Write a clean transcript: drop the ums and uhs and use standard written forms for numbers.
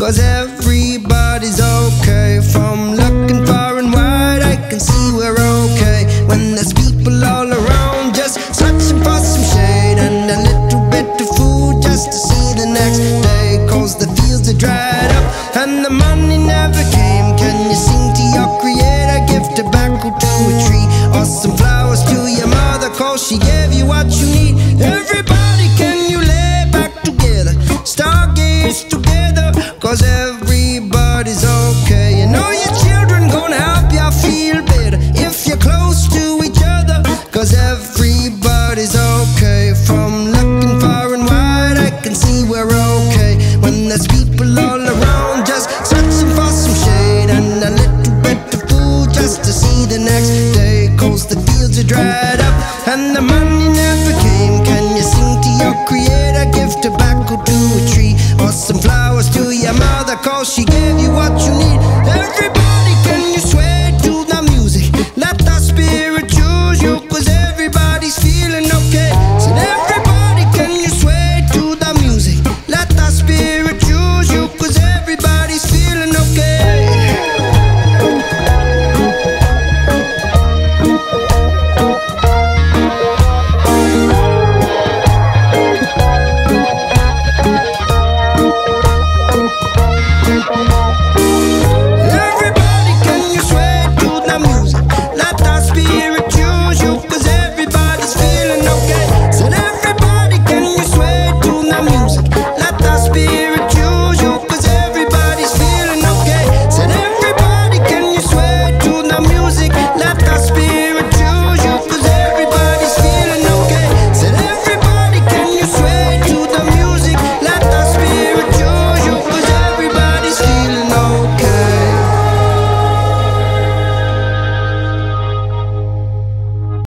'cause everybody's okay. From looking far and wide, I can see we're okay. When there's people all around just searching for some shade and a little bit of food just to see the next day. 'Cause the fields are dried up and the money never